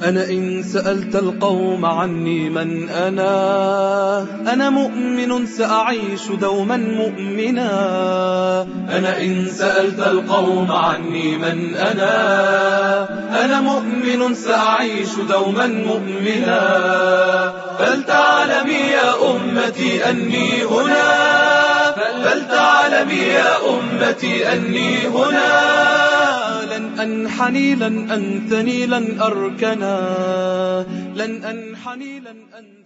أنا إن سألت القوم عني من أنا مؤمن سأعيش دوما مؤمنا. أنا إن سألت القوم عني من أنا مؤمن سأعيش دوما مؤمنا. فلتعلمي يا أمتي أني هنا، فلتعلمي يا أمتي أني هنا. لن أنحني لن أنثني لن أركنا، لن أنحني لن أنثني.